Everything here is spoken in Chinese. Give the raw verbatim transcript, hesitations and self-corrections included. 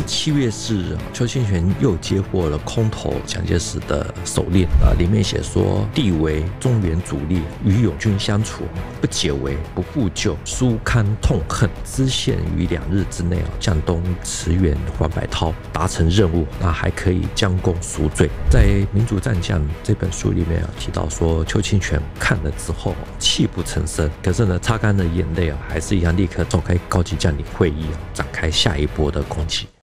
七月四日，邱清泉又接获了空投蒋介石的手令啊，里面写说：地为中原主力，与友军相处，不解围，不复救，殊堪痛恨。知县于两日之内啊，向东驰援黄百韬，达成任务，那还可以将功赎罪。在《民族战将》这本书里面啊，提到说邱清泉看了之后泣不成声，可是呢，擦干了眼泪啊，还是一样立刻召开高级将领会议啊，展开下一波的攻击。